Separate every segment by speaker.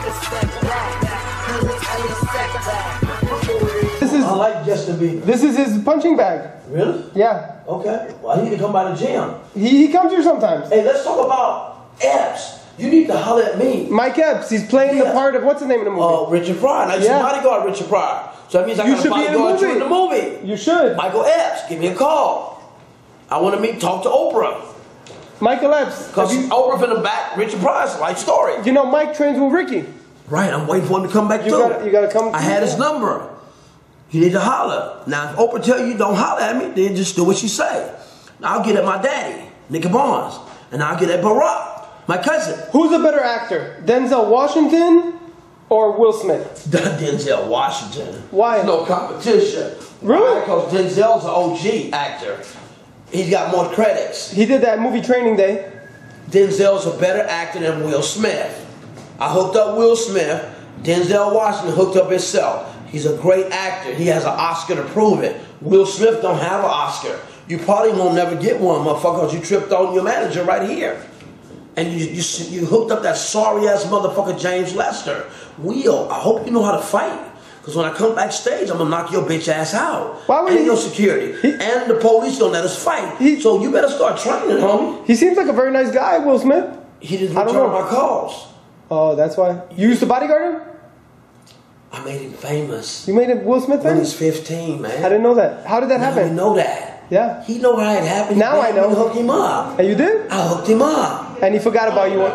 Speaker 1: This is.
Speaker 2: I like Justin Bieber.
Speaker 1: This is his punching bag.
Speaker 2: Really?
Speaker 1: Yeah.
Speaker 2: Okay. Well, I need to come by the gym.
Speaker 1: He comes here sometimes.
Speaker 2: Hey, let's talk about Epps. You need to holler at me.
Speaker 1: Mike Epps. He's playing the part of what's the name of the movie?
Speaker 2: Richard Pryor. I used to bodyguard Richard Pryor. So that means I got to bodyguard you in the movie.
Speaker 1: You should.
Speaker 2: Michael Epps, give me a call. I want to talk to Oprah.
Speaker 1: Michael Epps.
Speaker 2: Because Oprah in the back, Richard Pryor's life story.
Speaker 1: You know Mike trains with Ricky.
Speaker 2: Right, I'm waiting for him to come back too.
Speaker 1: You gotta come.
Speaker 2: I had his number. You need to holler. Now, if Oprah tell you don't holler at me, then just do what she say. I'll get at my daddy, Nicky Barnes, and I'll get at Barack, my cousin.
Speaker 1: Who's a better actor, Denzel Washington or Will Smith?
Speaker 2: Denzel Washington.
Speaker 1: Why?
Speaker 2: No competition.
Speaker 1: Really?
Speaker 2: Because Denzel's an OG actor. He's got more credits.
Speaker 1: He did that movie Training Day.
Speaker 2: Denzel's a better actor than Will Smith. I hooked up Will Smith. Denzel Washington hooked up himself. He's a great actor. He has an Oscar to prove it. Will Smith don't have an Oscar. You probably won't never get one, motherfucker, because you tripped on your manager right here. And you hooked up that sorry-ass motherfucker James Lester. Will, I hope you know how to fight. Because when I come backstage, I'm going to knock your bitch ass out.
Speaker 1: Why would
Speaker 2: and your security. And the police don't let us fight. So you better start training, homie.
Speaker 1: He seems like a very nice guy, Will Smith.
Speaker 2: He didn't return my calls.
Speaker 1: Oh, that's why. You used to bodyguard him?
Speaker 2: I made him famous.
Speaker 1: You made him Will Smith famous?
Speaker 2: When he was 15, man.
Speaker 1: I didn't know that. How did that happen?
Speaker 2: You know that.
Speaker 1: Yeah.
Speaker 2: He know how it happened.
Speaker 1: Now I know.
Speaker 2: I hooked him up.
Speaker 1: And you did?
Speaker 2: I hooked him up.
Speaker 1: And he forgot about you.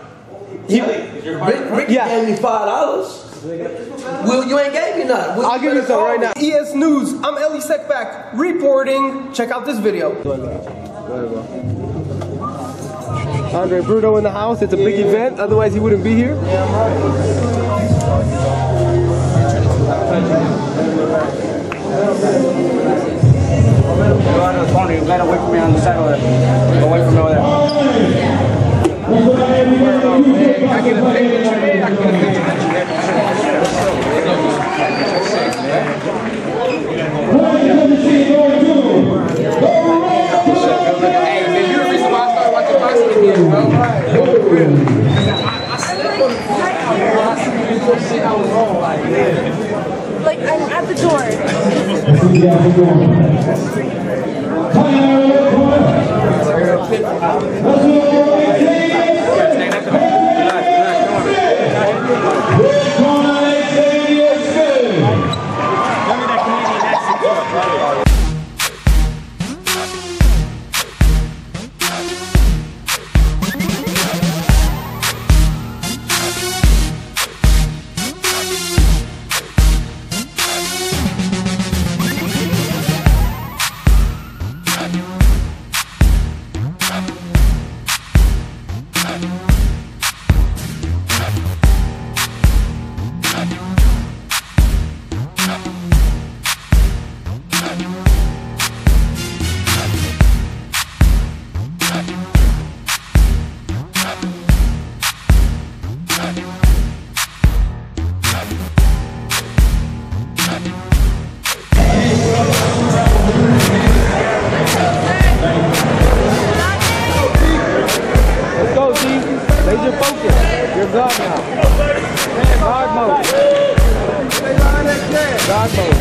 Speaker 2: Ricky gave me $5. Will, you ain't gave me nothing.
Speaker 1: I'll give you some right now. ES News. I'm Ellie Seckback reporting. Check out this video. Andre Bruno in the house. It's a big event. Otherwise, he wouldn't be here.
Speaker 3: Yeah, I'm right. Go out to the corner. You gotta wait for me on the side over there. Go away from over there. I get a picture. I get a picture. Hey, man, you're the reason why I started watching boxing again, bro.
Speaker 4: Like, I'm at the door.
Speaker 1: Major focus. You're God now. God mode. God mode.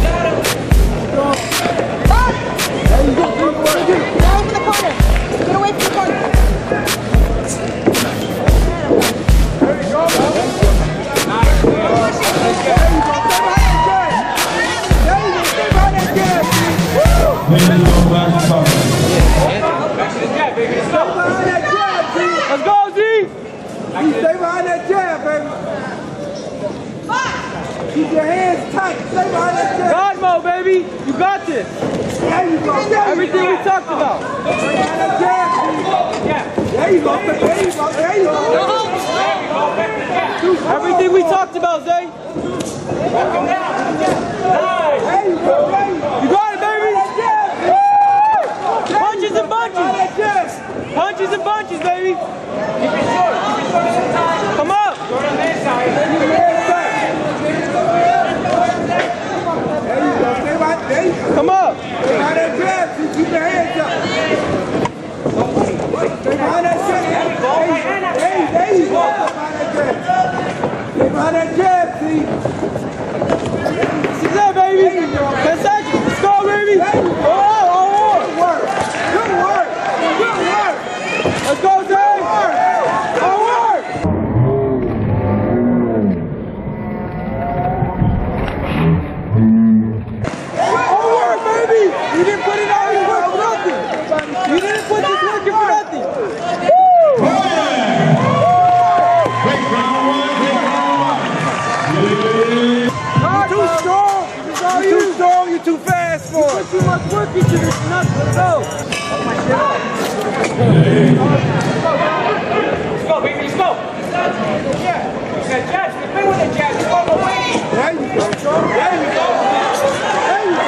Speaker 1: There you go. Get over the corner. Get away from the corner. There you go. Let's go, Z!
Speaker 5: You stay behind that jab, baby. Keep your hands tight. Stay behind that jab.
Speaker 1: God mode, baby. You got this.
Speaker 5: There you go.
Speaker 1: Everything we talked about.
Speaker 5: Behind that jab. There you go. There you go. There you go.
Speaker 1: Everything we talked about, Zay.
Speaker 5: There you go.
Speaker 1: You got it, baby. Punches and bunches. Punches and bunches, baby. Keep it short. Keep it short sometimes. Come up. Short on that side.
Speaker 5: There you go. Stay right there.
Speaker 1: Come up.
Speaker 5: Stay behind that jab. Keep your hands up. Stay behind that jab. There you go. Stay behind that jab. behind that jab, see?
Speaker 1: Sit there, baby. 10 seconds. Let's go, baby. Oh,
Speaker 5: Good work. Good work. Good work.
Speaker 1: let's go, Jay.
Speaker 5: Good work.
Speaker 1: Good work, baby. You didn't put it out here for nothing. You didn't put this work in for nothing.
Speaker 5: You're too strong. You're too strong. You're too fast for it.
Speaker 1: Too much work into this. Nothing. Let's go. Let's go, baby. Let's go. Yeah. That jab. Step in with that jab. Let's go. Go away.
Speaker 5: There you go. There you go. There you go. There you go.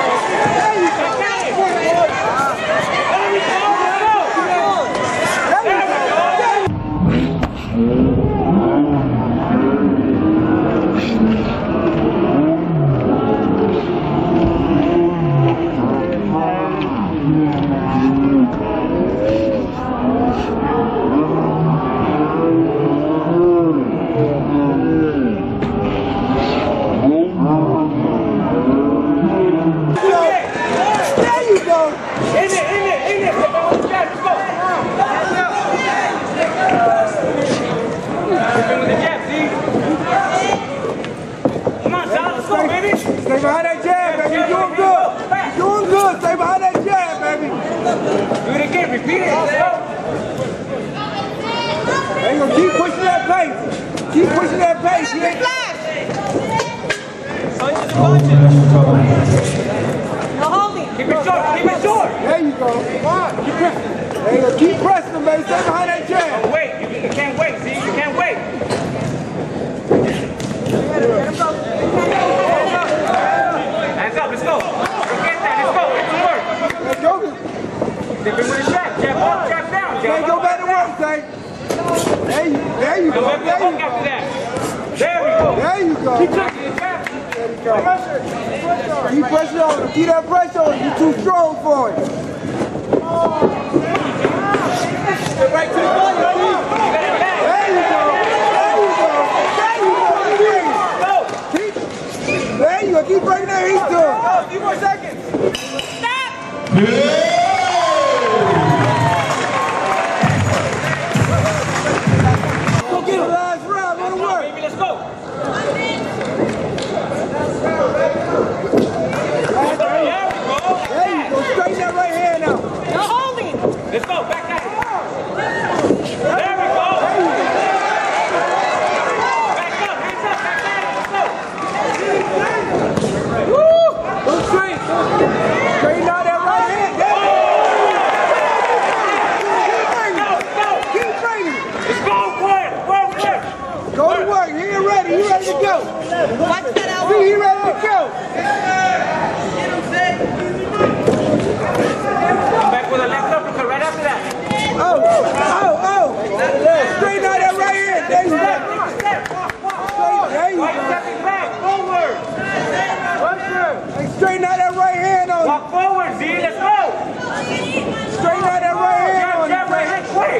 Speaker 5: Stay behind that jab, baby. You're doing good. You're doing good. Stay behind that jab, baby.
Speaker 1: Do it again. Repeat it. Let's go.
Speaker 5: There you go. Keep pushing that pace. Keep pushing that pace. You ain't...
Speaker 4: No holding.
Speaker 1: Keep it short. Keep it short.
Speaker 5: There you go. Come on. There you go. Keep pressing them, baby. Stay behind that jab.
Speaker 1: Wait. You can't wait. See? You can't wait. Hands up. Let's go. Forget that. Let's go. Get to work.
Speaker 5: Let's go.
Speaker 1: Step in with a jab. Jab up. Jab down.
Speaker 5: Hey, go back to work, Zay. There you go.
Speaker 1: Go back to the
Speaker 5: There
Speaker 1: hook
Speaker 5: you go.
Speaker 1: after that. There we go.
Speaker 5: There you go.
Speaker 1: Keep checking the jab.
Speaker 5: Keep pressure on him. Keep that pressure on him. You're too strong for it.
Speaker 1: Get right to the body.
Speaker 5: There you go. There you go. There you go.
Speaker 1: Go.
Speaker 5: There you go. Keep breaking that heat to him.
Speaker 1: Go. A few more seconds.
Speaker 5: Go get him. Last round. Let him work.
Speaker 1: Baby, let's go.
Speaker 5: There you go. Straighten that right hand out.
Speaker 4: No holding.
Speaker 1: Let's go. Back at it. There we go. Back up. Hands up. Back at it. Let's go.
Speaker 5: Woo! Go straight. Straighten out that right hand. There you go. Keep training.
Speaker 1: Let's go. Work.
Speaker 5: Go to work. He ain't ready. He ready to go.
Speaker 4: Watch that elbow.
Speaker 5: See, he ready to go.
Speaker 1: Come back with a left uppercut right after that.
Speaker 5: Oh. Straighten out that right hand. There you go. There you
Speaker 1: Right
Speaker 5: go.
Speaker 1: stepping back. Forward.
Speaker 5: Hey, straighten out that right hand on him.
Speaker 1: Walk forward, Z. Let's go.
Speaker 5: Straighten out that right hand on
Speaker 1: Jab,
Speaker 5: him.
Speaker 1: right hand, quick.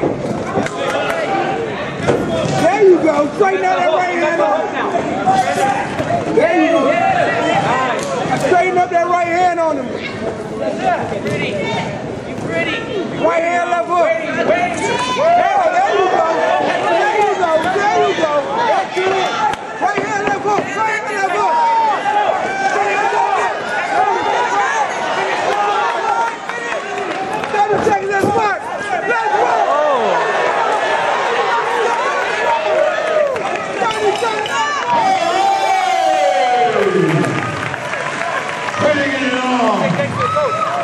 Speaker 5: There you go. Straighten out that right hand on him. There you go. Straighten up that right hand on him. Right hand, left hook. Yeah, there you go. There you go. There you go. That's it. Right hand, left hook. Right hand, left hook. Straighten up that. 7 seconds, let's work. Let's work. 30 seconds.
Speaker 6: Bringing it on.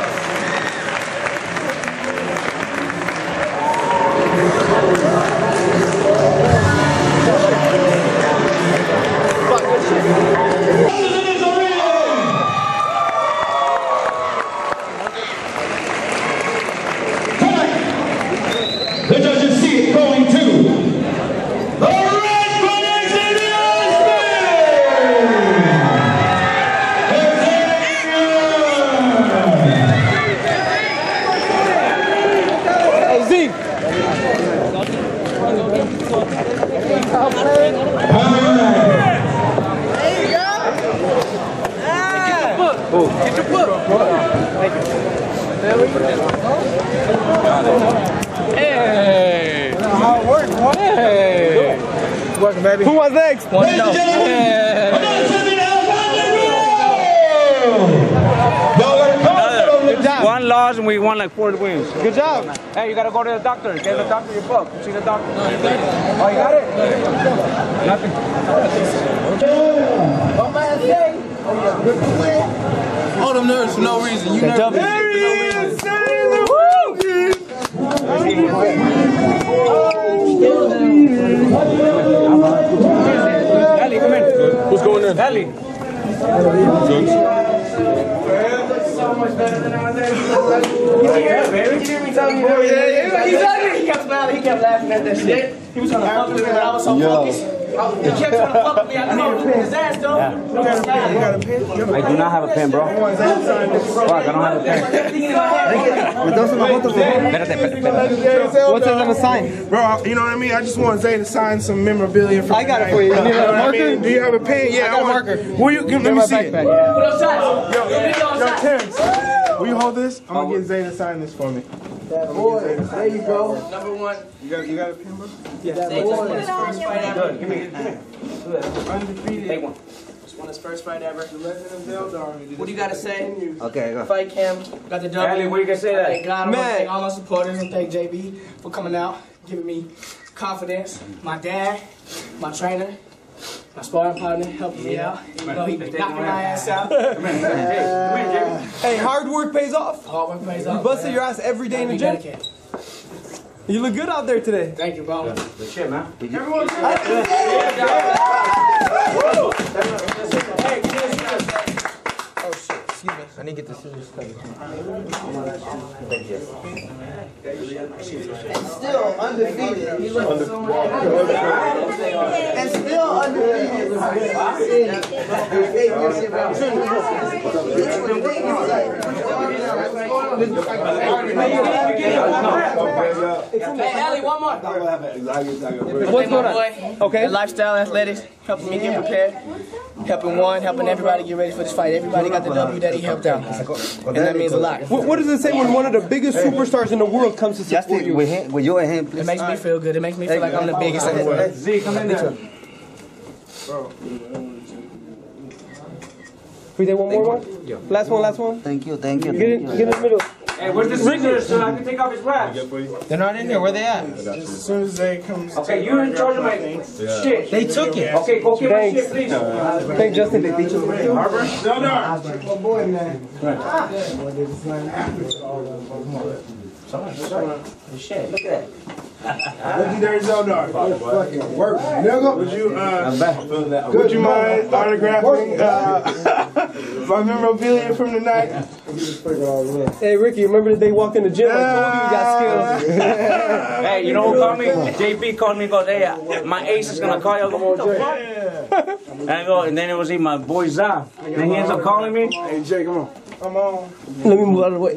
Speaker 5: baby. Who was next?
Speaker 6: Ladies and gentlemen, another champion,
Speaker 5: Good job.
Speaker 3: One loss and we won like 4 wins.
Speaker 5: Good job.
Speaker 3: Hey, you gotta go to the doctor. Get the doctor your book. See the doctor. Oh, you got it? Nothing.
Speaker 7: All them nerves for no reason. You nervous for no
Speaker 3: Ellie, come in.
Speaker 5: What's going on?
Speaker 3: Ellie.
Speaker 1: So much better than I was there. Yeah, baby. You hear me tell you? He kept smiling. He kept laughing at that shit. He was trying to fuck with me, but I was so focused. He kept trying to fuck with me. I knew it was his ass, though.
Speaker 3: I do not have a pen, bro. Fuck, I don't have a pen.
Speaker 5: What's it gonna sign?
Speaker 8: Bro, you know what I mean? I just want Zay to sign some memorabilia for
Speaker 5: I got it for you. You need a marker?
Speaker 8: Do you have a pen? Yeah,
Speaker 5: I got a marker.
Speaker 8: Will you let me see it?
Speaker 1: Put up shots.
Speaker 8: Yo, Terrence, will you hold this? I'm gonna get Zay to sign this for me.
Speaker 2: Boy, there you go.
Speaker 1: Number one.
Speaker 8: You got a pen, bro?
Speaker 1: Good. Give me.
Speaker 8: Undefeated.
Speaker 1: Take one. Just won his first fight ever.
Speaker 8: The Legend of Zelda.
Speaker 1: What do you gotta say?
Speaker 2: Okay, go.
Speaker 1: Fight Cam. Got the W.
Speaker 3: Ellie, what you can say
Speaker 1: Thank
Speaker 3: that?
Speaker 1: God. I want to
Speaker 5: Man.
Speaker 1: thank all my supporters and thank JB for coming out, giving me confidence. My dad, my trainer, my sparring partner, helping me out. Even though he be knocking my ass out.
Speaker 5: Hey, hard work pays off.
Speaker 1: Hard work pays
Speaker 5: You
Speaker 1: off.
Speaker 5: busted your ass every day in the
Speaker 1: Be
Speaker 5: gym.
Speaker 1: dedicated.
Speaker 5: You look good out there today.
Speaker 1: Thank you, bro.
Speaker 3: Good shit, man.
Speaker 5: Oh shit, excuse me. I need to get the scissors cut.
Speaker 2: And still undefeated. And still undefeated.
Speaker 1: Hey, Ellie, one more.
Speaker 5: What's going on? Okay.
Speaker 1: Lifestyle athletics, helping me get prepared, helping everybody get ready for this fight. Everybody got the W that he helped out, and that means a lot.
Speaker 5: What does it say when one of the biggest superstars in the world comes to support you?
Speaker 7: With your hand, please.
Speaker 1: It makes me feel good. It makes me feel like I'm the biggest in the world.
Speaker 3: Z, come in there.
Speaker 5: We did one more one? Yeah. Last one.
Speaker 7: Thank you.
Speaker 5: Get in the middle.
Speaker 3: Hey, where's the scissors so I can take off his wraps?
Speaker 5: They're not in there. Where they at?
Speaker 8: As soon as Zay comes.
Speaker 3: Okay, you're in charge of my shit.
Speaker 5: They took it.
Speaker 3: Okay, go get my
Speaker 5: Thanks.
Speaker 3: shit, please.
Speaker 5: Thank Justin.
Speaker 3: Harbor?
Speaker 8: My boy, man.
Speaker 3: Shit, look at that.
Speaker 8: Legendary Zeldar. Work. Would you mind autographing my memorabilia from the night?
Speaker 5: Hey Ricky, remember the day you walked in the gym? I told you got skills.
Speaker 3: Hey, you know who called me? JB called me and goes, hey, my ace is going to call you. I go, what the fuck? And I go, and then it was my boy Za. And he ends up calling me.
Speaker 8: Hey, Jay, come on. I'm on.
Speaker 5: Let me move out of the way.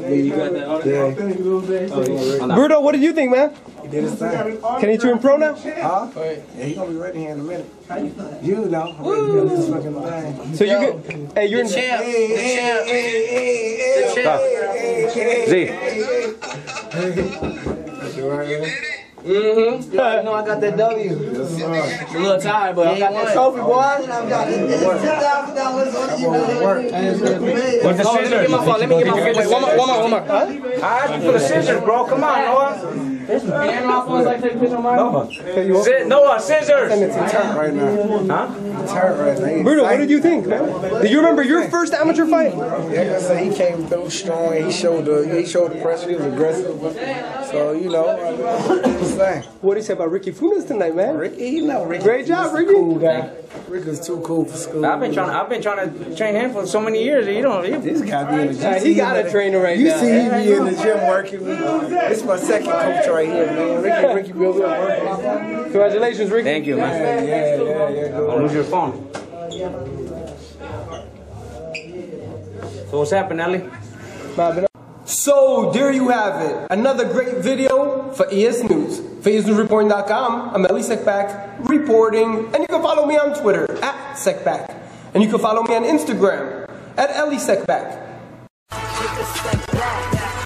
Speaker 5: Bruto, what did you think, man?
Speaker 8: He did his thing.
Speaker 5: Can he turn pro now?
Speaker 8: Huh? Yeah, he gonna be ready here in a minute. You know, I'm ready to do this fucking thing.
Speaker 5: So you get, hey, you're in
Speaker 1: Champ.
Speaker 3: Z.
Speaker 1: You know I got that W. A little tired, but I got that trophy, boy.
Speaker 3: What's the scissors?
Speaker 1: Let me get my phone. Let me get my phone. Wait, one more.
Speaker 3: I asked you for the scissors, bro. Come on, Noah.
Speaker 1: And my phone's like taking a picture of mine.
Speaker 3: Noah, scissors.
Speaker 8: It's hurt right now.
Speaker 3: Huh?
Speaker 8: It's hurt right now.
Speaker 5: Bruto, what did you think, man? Do you remember your first amateur fight?
Speaker 8: Yeah, I said he came through strong. He showed the pressure. He was aggressive. So you know,
Speaker 5: What did you say about Ricky Funes tonight, man?
Speaker 8: Ricky, Ricky.
Speaker 5: Great job, Ricky.
Speaker 8: Cool guy. Ricky's too cool for school.
Speaker 3: I've been trying to train him for so many years. You don't.
Speaker 8: This guy be in the gym.
Speaker 5: He got a trainer right
Speaker 8: You
Speaker 5: now.
Speaker 8: see he be in the gym working. This is my second coach right here, man. Ricky be over there working.
Speaker 5: Congratulations, Ricky.
Speaker 3: Thank you, man.
Speaker 8: Yeah.
Speaker 3: Don't lose your phone. So what's happening, Ellie?
Speaker 5: So there you have it. Another great video for ES News. For ESNewsReporting.com, I'm Ellie Sekback reporting. And you can follow me on Twitter @Sekback. And you can follow me on Instagram @Ellie Sekback.